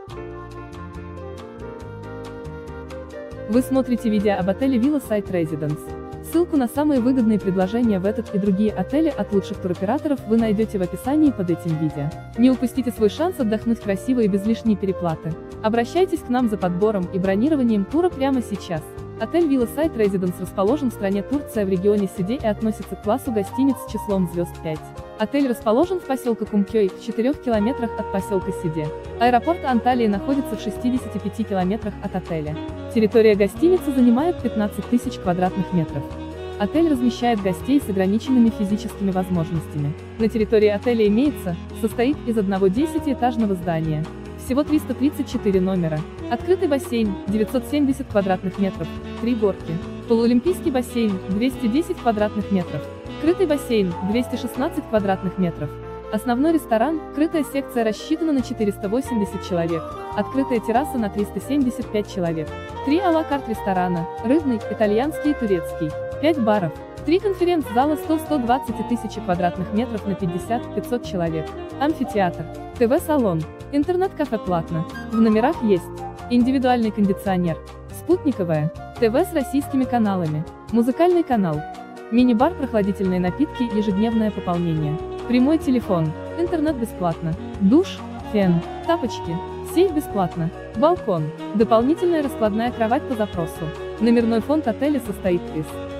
Вы смотрите видео об отеле Villa Site Residence. Ссылку на самые выгодные предложения в этот и другие отели от лучших туроператоров вы найдете в описании под этим видео. Не упустите свой шанс отдохнуть красиво и без лишней переплаты. Обращайтесь к нам за подбором и бронированием тура прямо сейчас. Отель Villa Site Residence расположен в стране Турция в регионе Сиде и относится к классу гостиниц с числом звезд 5. Отель расположен в поселке Кумкёй, в 4 километрах от поселка Сиде. Аэропорт Анталии находится в 65 километрах от отеля. Территория гостиницы занимает 15 тысяч квадратных метров. Отель размещает гостей с ограниченными физическими возможностями. На территории отеля состоит из одного 10-этажного здания. Всего 334 номера. Открытый бассейн, 970 квадратных метров, 3 горки. Полуолимпийский бассейн, 210 квадратных метров. Крытый бассейн, 216 квадратных метров. Основной ресторан, крытая секция рассчитана на 480 человек, открытая терраса на 375 человек. 3 а-ла-карт ресторана, рыбный, итальянский и турецкий. 5 баров. 3 конференц-зала 100-120 и 1000 квадратных метров на 50-500 человек. Амфитеатр. ТВ-салон. Интернет-кафе платно. В номерах есть индивидуальный кондиционер, спутниковое, ТВ с российскими каналами, музыкальный канал, мини-бар, прохладительные напитки, ежедневное пополнение, прямой телефон, интернет бесплатно, душ, фен, тапочки, сейф бесплатно, балкон, дополнительная раскладная кровать по запросу. Номерной фонд отеля состоит из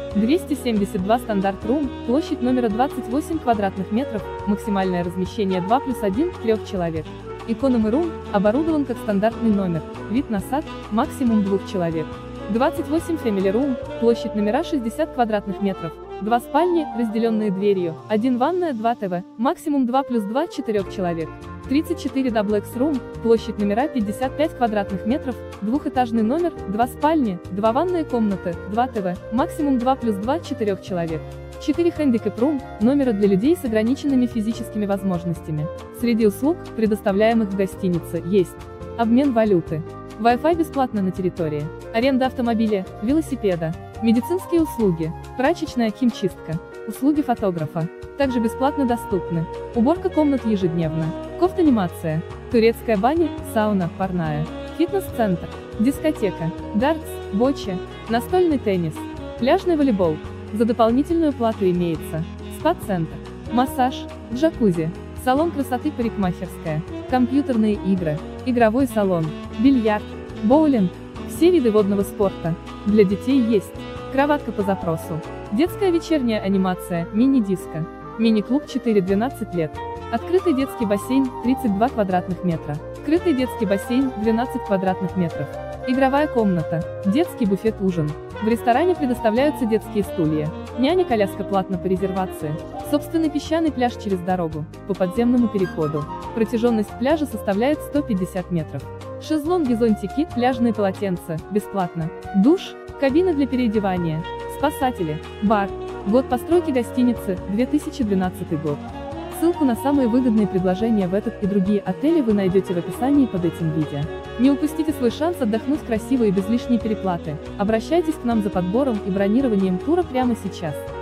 272 стандарт-рум, площадь номера 28 квадратных метров, максимальное размещение 2+1, 3 человек. Эконом-рум, оборудован как стандартный номер, вид на сад, максимум 2 человек. 28 фэмили-рум, площадь номера 60 квадратных метров, 2 спальни, разделенные дверью, 1 ванная, 2 ТВ, максимум 2+2, 4 человек. 34 даблэкс-рум, площадь номера 55 квадратных метров, двухэтажный номер, 2 спальни, 2 ванные комнаты, 2 ТВ, максимум 2+2, 4 человек. 4 хэндикэп-рум, номера для людей с ограниченными физическими возможностями. Среди услуг, предоставляемых в гостинице, есть обмен валюты, Wi-Fi бесплатно на территории, аренда автомобиля, велосипеда, медицинские услуги, прачечная, химчистка, услуги фотографа, также бесплатно доступны, уборка комнат ежедневно, кофт-анимация, турецкая баня, сауна, парная, фитнес-центр, дискотека, дартс, боча, настольный теннис, пляжный волейбол. За дополнительную плату имеется спа-центр, массаж, джакузи, салон красоты, парикмахерская, компьютерные игры, игровой салон, бильярд, боулинг, все виды водного спорта. Для детей есть кроватка по запросу, детская вечерняя анимация, мини-диско, мини-клуб 4-12 лет, открытый детский бассейн 32 квадратных метра, крытый детский бассейн 12 квадратных метров, игровая комната, детский буфет-ужин. В ресторане предоставляются детские стулья, няня-коляска платно по резервации, собственный песчаный пляж через дорогу, по подземному переходу. Протяженность пляжа составляет 150 метров. Шезлонги, зонтики, пляжные полотенца, бесплатно. Душ, кабина для переодевания, спасатели, бар. Год постройки гостиницы, 2012 год. Ссылку на самые выгодные предложения в этот и другие отели вы найдете в описании под этим видео. Не упустите свой шанс отдохнуть красиво и без лишней переплаты. Обращайтесь к нам за подбором и бронированием тура прямо сейчас.